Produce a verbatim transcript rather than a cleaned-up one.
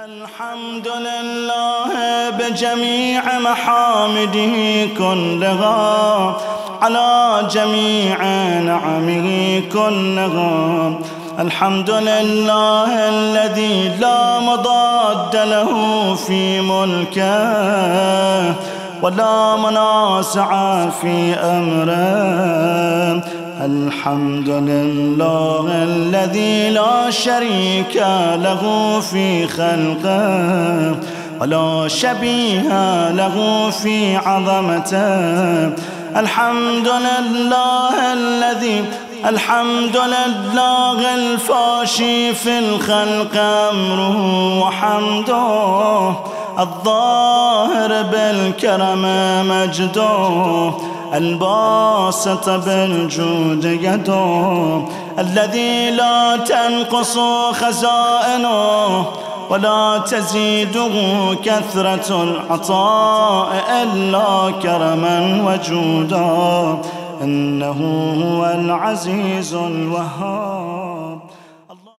الحمد لله بجميع محامده كلها على جميع نعمه كلها. الحمد لله الذي لا مضاد له في ملكه ولا منازع في أمره. الحمد لله الذي لا شريك له في خلقه ولا شبيه له في عظمته. الحمد لله الذي الحمد لله الفاشي في الخلق أمره وحمده، الظاهر بالكرم مجده، الباسط بالجود يده، الذي لا تنقص خزائنه ولا تزيده كثرة العطاء إلا كرما وجودا. إنه هو العزيز الوهاب.